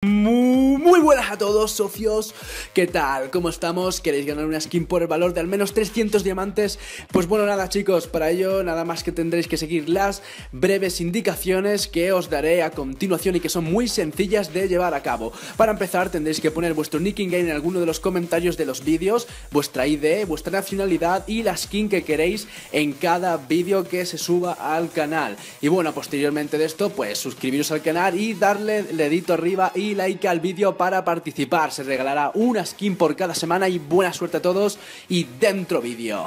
Muy buenas a todos, socios. ¿Qué tal? ¿Cómo estamos? ¿Queréis ganar una skin por el valor de al menos 300 diamantes? Pues bueno, nada chicos, para ello nada más que tendréis que seguir las breves indicaciones que os daré a continuación y que son muy sencillas de llevar a cabo. Para empezar tendréis que poner vuestro nick in game en alguno de los comentarios de los vídeos, vuestra ID, vuestra nacionalidad y la skin que queréis en cada vídeo que se suba al canal. Y bueno, posteriormente de esto pues suscribiros al canal y darle el dedito arriba y like al vídeo para participar. Se regalará una skin por cada semana y buena suerte a todos y dentro vídeo.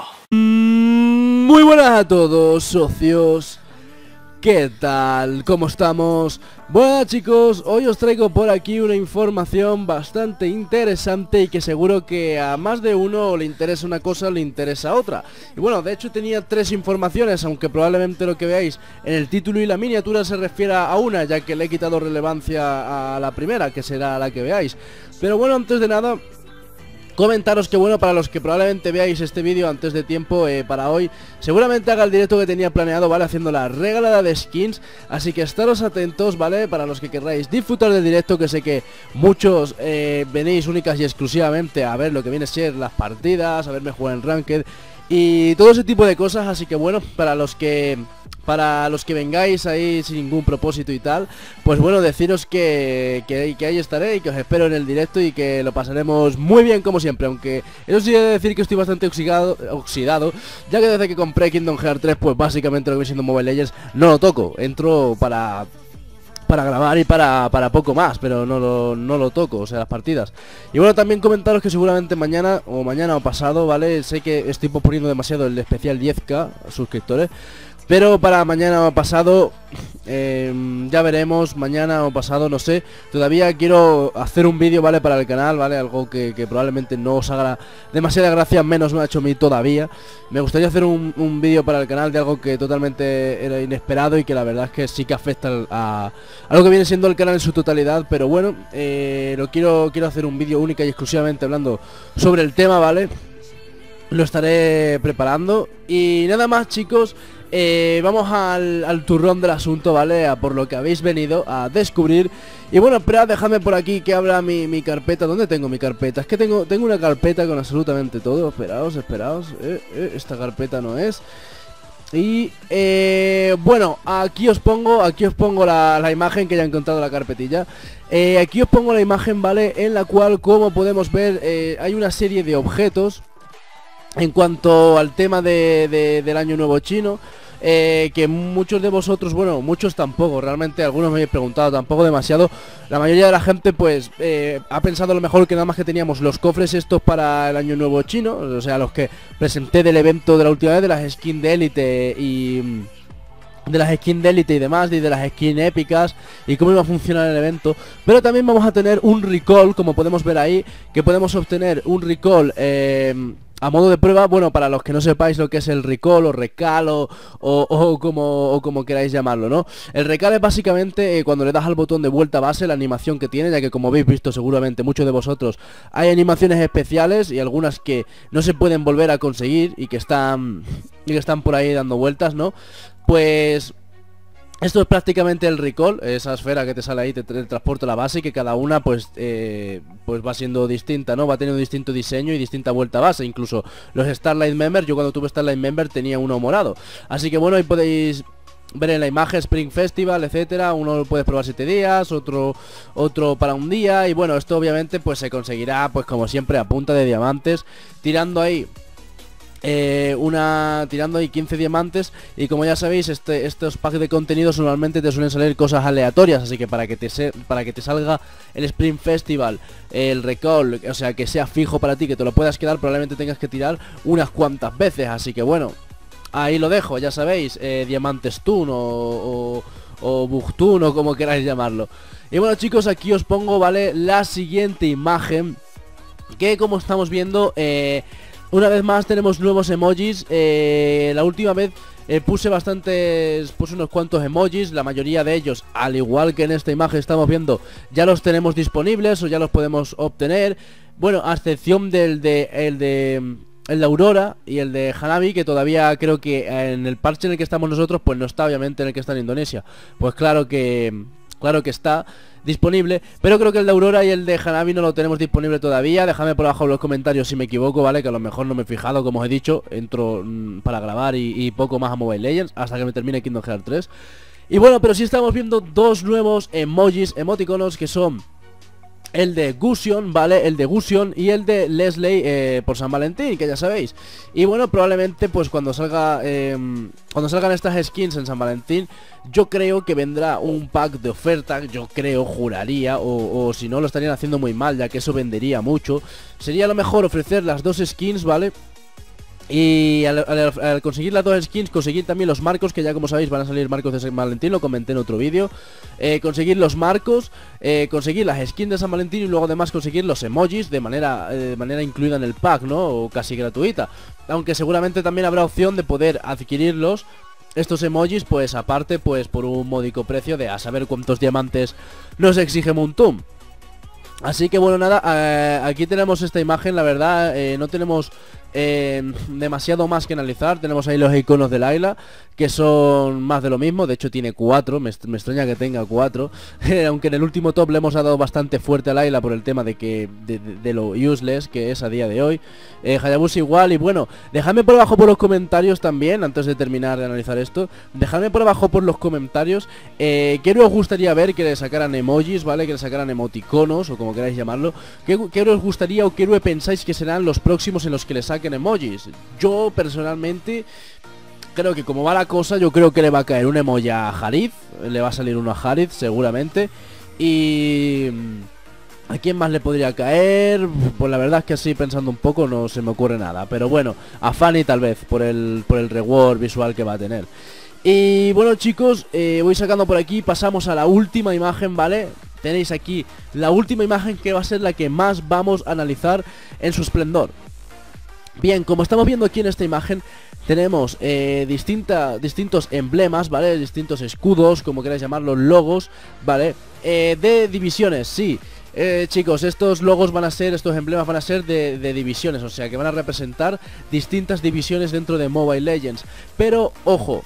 Muy buenas a todos, socios. ¿Qué tal? ¿Cómo estamos? Bueno chicos, hoy os traigo por aquí una información bastante interesante y que seguro que a más de uno le interesa una cosa, le interesa otra. Y bueno, de hecho tenía tres informaciones, aunque probablemente lo que veáis en el título y la miniatura se refiera a una, ya que le he quitado relevancia a la primera, que será la que veáis. Pero bueno, antes de nada, comentaros que bueno, para los que probablemente veáis este vídeo antes de tiempo, para hoy seguramente haga el directo que tenía planeado, ¿vale? Haciendo la regalada de skins, así que estaros atentos, ¿vale? Para los que querráis disfrutar del directo, que sé que muchos venís únicas y exclusivamente a ver lo que viene a ser las partidas, a verme jugar en Ranked y todo ese tipo de cosas, así que bueno, para los que vengáis ahí sin ningún propósito y tal, pues bueno, deciros que ahí estaré y que os espero en el directo y que lo pasaremos muy bien como siempre, aunque eso sí he de decir que estoy bastante oxidado, ya que desde que compré Kingdom Hearts 3, pues básicamente lo que viene siendo Mobile Legends no lo toco, entro para grabar y para poco más, pero no lo toco, o sea, las partidas. Y bueno, también comentaros que seguramente mañana o pasado, ¿vale? Sé que estoy posponiendo demasiado el especial 10k suscriptores, pero para mañana o pasado, ya veremos, mañana o pasado, no sé. Todavía quiero hacer un vídeo, ¿vale? Para el canal, ¿vale? Algo que probablemente no os haga demasiada gracia, menos me ha hecho a mí todavía. Me gustaría hacer un vídeo para el canal de algo que totalmente era inesperado y que la verdad es que sí que afecta a lo que viene siendo el canal en su totalidad. Pero bueno, quiero hacer un vídeo única y exclusivamente hablando sobre el tema, ¿vale? Lo estaré preparando. Y nada más chicos, vamos al turrón del asunto, ¿vale? A por lo que habéis venido a descubrir. Y bueno, esperad, dejadme por aquí que abra mi carpeta. ¿Dónde tengo mi carpeta? Es que tengo una carpeta con absolutamente todo. Esperaos. Esta carpeta no es. Y bueno, aquí os pongo la imagen que ya he encontrado la carpetilla. Aquí os pongo la imagen, ¿vale? En la cual, como podemos ver, hay una serie de objetos en cuanto al tema del año nuevo chino, que muchos de vosotros, bueno, muchos tampoco, realmente algunos me habéis preguntado, tampoco demasiado. La mayoría de la gente pues ha pensado a lo mejor que nada más que teníamos los cofres estos para el año nuevo chino, o sea, los que presenté del evento de la última vez, de las skins de élite y demás, y de las skins épicas y cómo iba a funcionar el evento. Pero también vamos a tener un recall, como podemos ver ahí, que podemos obtener un recall a modo de prueba. Bueno, para los que no sepáis lo que es el recall o recal o como queráis llamarlo, ¿no? El recal es básicamente cuando le das al botón de vuelta a base, la animación que tiene, ya que como habéis visto seguramente muchos de vosotros, hay animaciones especiales y algunas que no se pueden volver a conseguir y que están por ahí dando vueltas, ¿no? Pues esto es prácticamente el recall, esa esfera que te sale ahí, te transporta a la base, y que cada una pues va siendo distinta, ¿no? Va teniendo distinto diseño y distinta vuelta a base. Incluso los Starlight Members, yo cuando tuve Starlight Member tenía uno morado. Así que bueno, ahí podéis ver en la imagen Spring Festival, etcétera. Uno lo puedes probar 7 días, otro para un día. Y bueno, esto obviamente pues se conseguirá, pues como siempre, a punta de diamantes, tirando ahí 15 diamantes. Y como ya sabéis, estos packs de contenidos normalmente te suelen salir cosas aleatorias, así que para que te salga el Spring Festival, el recall, o sea, que sea fijo para ti, que te lo puedas quedar, probablemente tengas que tirar unas cuantas veces. Así que bueno, ahí lo dejo, ya sabéis, Diamantes Toon o Bugtoon o como queráis llamarlo. Y bueno chicos, aquí os pongo, ¿vale? La siguiente imagen, que como estamos viendo, una vez más tenemos nuevos emojis. La última vez puse unos cuantos emojis. La mayoría de ellos, al igual que en esta imagen estamos viendo, ya los tenemos disponibles o ya los podemos obtener. Bueno, a excepción el de Aurora y el de Hanabi, que todavía creo que en el parche en el que estamos nosotros pues no está, obviamente, en el que está en Indonesia. Pues claro que Claro que está disponible, pero creo que el de Aurora y el de Hanabi no lo tenemos disponible todavía. Dejadme por abajo en los comentarios si me equivoco, ¿vale? Que a lo mejor no me he fijado, como os he dicho. Entro para grabar y poco más a Mobile Legends hasta que me termine Kingdom Hearts 3. Y bueno, pero sí estamos viendo dos nuevos emojis, emoticonos, que son el de Gusion, ¿vale? El de Gusion y el de Leslie por San Valentín, que ya sabéis. Y bueno, probablemente pues cuando salgan estas skins en San Valentín, yo creo que vendrá un pack de oferta. Yo creo, juraría, o si no lo estarían haciendo muy mal, ya que eso vendería mucho. Sería lo mejor ofrecer las dos skins, ¿vale? Y al conseguir las dos skins, conseguir también los marcos, que ya como sabéis van a salir marcos de San Valentín, lo comenté en otro vídeo. Conseguir los marcos, conseguir las skins de San Valentín y luego además conseguir los emojis de manera incluida en el pack, ¿no? O casi gratuita. Aunque seguramente también habrá opción de poder adquirirlos, estos emojis, pues aparte, pues por un módico precio de a saber cuántos diamantes nos exige Moontum. Así que bueno, nada, aquí tenemos esta imagen, la verdad, no tenemos demasiado más que analizar. Tenemos ahí los iconos de Layla, que son más de lo mismo. De hecho tiene 4, me extraña que tenga 4. Aunque en el último top le hemos dado bastante fuerte a Layla por el tema de lo useless que es a día de hoy. Hayabusa igual. Y bueno, dejadme por abajo por los comentarios también, antes de terminar de analizar esto, dejadme por abajo por los comentarios qué os gustaría ver, que le sacaran emojis, ¿vale? Que le sacaran emoticonos, o como queráis llamarlo. ¿Qué os gustaría o qué héroe pensáis que serán los próximos en los que le saquen emojis? Yo personalmente creo que como va la cosa, yo creo que le va a caer un emoji a Harith. Le va a salir uno a Harith seguramente. Y ¿a quién más le podría caer? Pues la verdad es que así pensando un poco no se me ocurre nada. Pero bueno, a Fanny tal vez, por el reward visual que va a tener. Y bueno chicos, voy sacando por aquí. Pasamos a la última imagen, ¿vale? Tenéis aquí la última imagen, que va a ser la que más vamos a analizar en su esplendor. Bien, como estamos viendo aquí en esta imagen, tenemos distintos emblemas, ¿vale? Distintos escudos, como queráis llamarlos, logos, ¿vale? De divisiones, sí. Chicos, estos logos van a ser, estos emblemas van a ser de divisiones, o sea que van a representar distintas divisiones dentro de Mobile Legends. Pero, ojo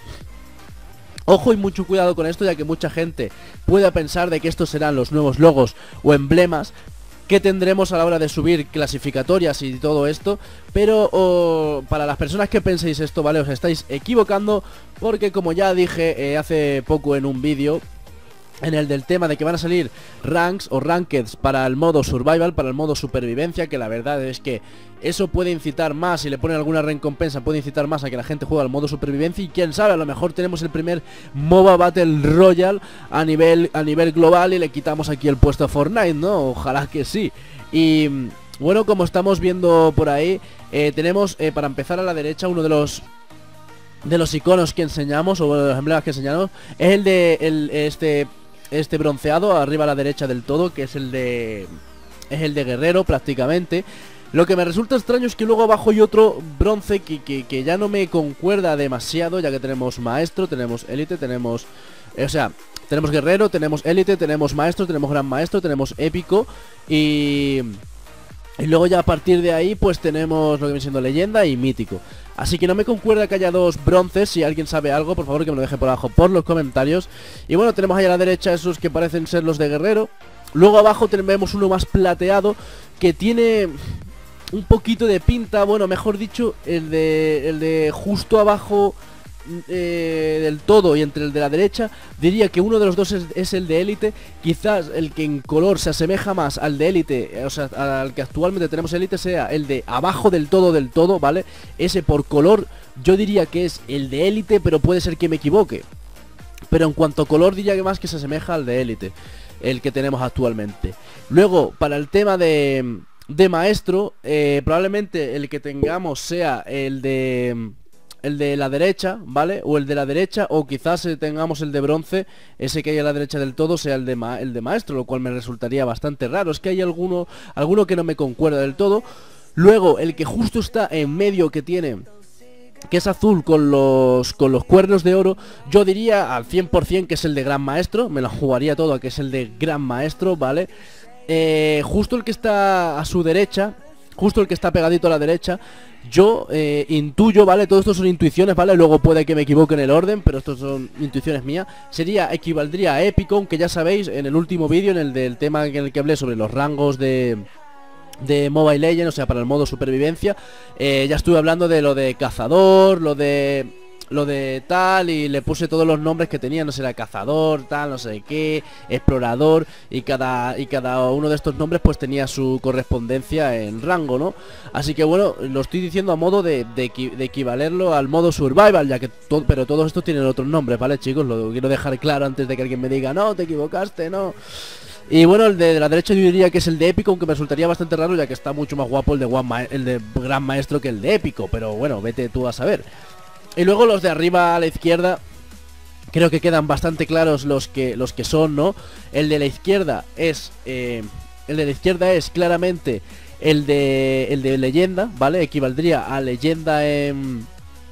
y mucho cuidado con esto, ya que mucha gente puede pensar de que estos serán los nuevos logos o emblemas que tendremos a la hora de subir clasificatorias y todo esto. Pero para las personas que penséis esto, ¿vale? Os estáis equivocando, porque como ya dije hace poco en un vídeo, en el del tema de que van a salir ranks o rankeds para el modo survival, para el modo supervivencia, que la verdad es que eso puede incitar más, si le ponen alguna recompensa puede incitar más a que la gente juegue al modo supervivencia. Y quién sabe, a lo mejor tenemos el primer MOBA Battle Royale a nivel global y le quitamos aquí el puesto a Fortnite, ¿no? Ojalá que sí. Y bueno, como estamos viendo por ahí, tenemos para empezar a la derecha uno de los iconos que enseñamos, o de los emblemas que enseñamos, es el de este bronceado arriba a la derecha del todo, que es el de guerrero prácticamente. Lo que me resulta extraño es que luego abajo hay otro bronce que ya no me concuerda demasiado, ya que tenemos maestro, tenemos élite, tenemos guerrero, tenemos élite, tenemos maestro, tenemos gran maestro, tenemos épico y luego ya a partir de ahí pues tenemos lo que viene siendo leyenda y mítico. Así que no me concuerda que haya dos bronces. Si alguien sabe algo, por favor que me lo deje por abajo por los comentarios. Y bueno, tenemos ahí a la derecha esos que parecen ser los de guerrero. Luego abajo tenemos uno más plateado que tiene un poquito de pinta, bueno, mejor dicho, el de justo abajo del todo y entre el de la derecha, diría que uno de los dos es el de élite. Quizás el que en color se asemeja más al de élite, o sea, al que actualmente tenemos élite, sea el de abajo del todo, ¿vale? Ese por color yo diría que es el de élite, pero puede ser que me equivoque. Pero en cuanto a color diría que más que se asemeja al de élite, el que tenemos actualmente. Luego, para el tema de maestro, probablemente el que tengamos sea el de la derecha, ¿vale? O el de la derecha, o quizás tengamos el de bronce, ese que hay a la derecha del todo sea el de maestro, lo cual me resultaría bastante raro. Es que hay alguno que no me concuerda del todo. Luego, el que justo está en medio, que es azul con los cuernos de oro, yo diría al 100% que es el de gran maestro. Me lo jugaría todo a que es el de gran maestro, ¿vale? Justo el que está a su derecha, justo el que está pegadito a la derecha. Yo intuyo, ¿vale? Todo esto son intuiciones, ¿vale? Luego puede que me equivoque en el orden, pero estos son intuiciones mías. Equivaldría a épico, aunque ya sabéis, en el último vídeo, en el del tema en el que hablé sobre los rangos de Mobile Legends, o sea, para el modo supervivencia, ya estuve hablando de lo de cazador, lo de tal, y le puse todos los nombres que tenía, no sé, era cazador, tal, no sé qué, explorador, y cada uno de estos nombres pues tenía su correspondencia en rango, ¿no? Así que bueno, lo estoy diciendo a modo de equivalerlo al modo survival, ya que pero todos estos tienen otros nombres, ¿vale, chicos? Lo quiero dejar claro antes de que alguien me diga, no, te equivocaste, no. Y bueno, el de la derecha yo diría que es el de épico, aunque me resultaría bastante raro, ya que está mucho más guapo el de gran maestro que el de épico, pero bueno, vete tú a saber. Y luego los de arriba a la izquierda, creo que quedan bastante claros los que son, ¿no? El de la izquierda es claramente el de leyenda, ¿vale? Equivaldría a leyenda en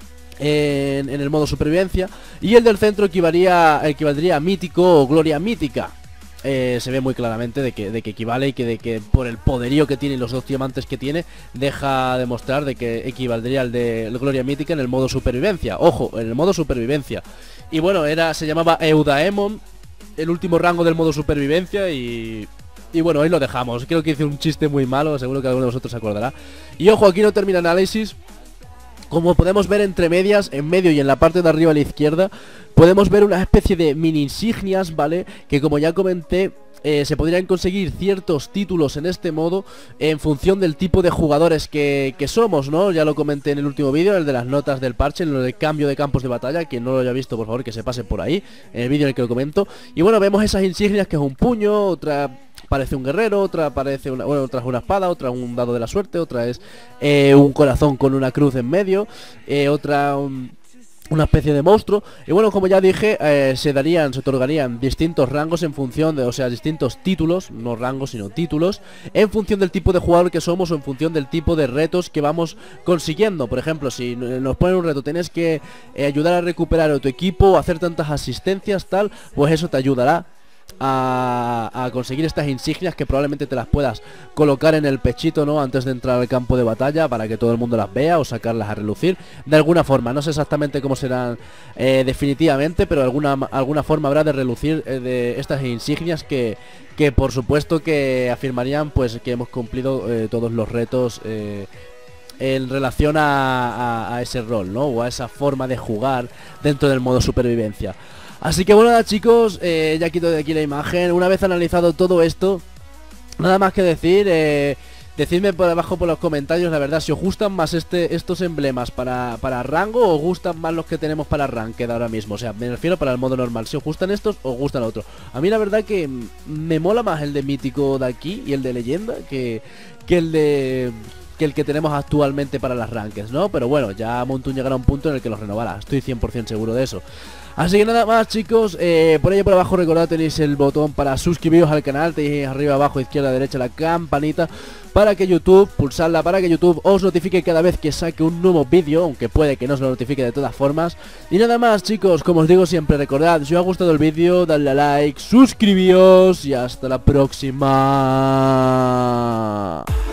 el modo supervivencia. Y el del centro equivaldría a mítico o gloria mítica. Se ve muy claramente de que equivale y de que por el poderío que tiene y los 2 diamantes que tiene, deja demostrar de que equivaldría al de Gloria Mítica en el modo supervivencia. Ojo, en el modo supervivencia. Y bueno, se llamaba Eudaemon, el último rango del modo supervivencia, y bueno, ahí lo dejamos. Creo que hice un chiste muy malo, seguro que alguno de vosotros se acordará. Y ojo, aquí no termina el análisis. Como podemos ver entre medias, en medio y en la parte de arriba a la izquierda, podemos ver una especie de mini insignias, ¿vale? Que como ya comenté, se podrían conseguir ciertos títulos en este modo en función del tipo de jugadores que somos, ¿no? Ya lo comenté en el último vídeo, el de las notas del parche, en lo de cambio de campos de batalla. Quien no lo haya visto, por favor, que se pase por ahí, en el vídeo en el que lo comento. Y bueno, vemos esas insignias, que es un puño, otra parece un guerrero, otra parece otra es una espada, otra un dado de la suerte, otra es un corazón con una cruz en medio, otra una especie de monstruo. Y bueno, como ya dije, se otorgarían distintos rangos en función de, o sea, distintos títulos, no rangos sino títulos, en función del tipo de jugador que somos o en función del tipo de retos que vamos consiguiendo. Por ejemplo, si nos ponen un reto, tienes que ayudar a recuperar a tu equipo, hacer tantas asistencias, tal, pues eso te ayudará a conseguir estas insignias, que probablemente te las puedas colocar en el pechito, ¿no? Antes de entrar al campo de batalla, para que todo el mundo las vea o sacarlas a relucir de alguna forma. No sé exactamente cómo serán definitivamente, pero alguna forma habrá de relucir de estas insignias que por supuesto que afirmarían pues que hemos cumplido todos los retos en relación a ese rol, ¿no? O a esa forma de jugar dentro del modo supervivencia. Así que bueno, nada, chicos, ya quito de aquí la imagen. Una vez analizado todo esto, nada más que decir, decidme por abajo por los comentarios, la verdad, si os gustan más estos emblemas para rango, o os gustan más los que tenemos para ranked ahora mismo. O sea, me refiero para el modo normal, si os gustan estos o os gustan otros. A mí la verdad que me mola más el de mítico de aquí y el de leyenda que el que tenemos actualmente para las rankeds, ¿no? Pero bueno, ya Montun llegará a un punto en el que los renovará, estoy 100% seguro de eso. Así que nada más, chicos, por ahí por abajo recordad, tenéis el botón para suscribiros al canal, tenéis arriba, abajo, izquierda, derecha la campanita para que YouTube, pulsadla para que YouTube os notifique cada vez que saque un nuevo vídeo, aunque puede que no os lo notifique de todas formas. Y nada más, chicos, como os digo siempre, recordad, si os ha gustado el vídeo, dadle a like, suscribíos y hasta la próxima.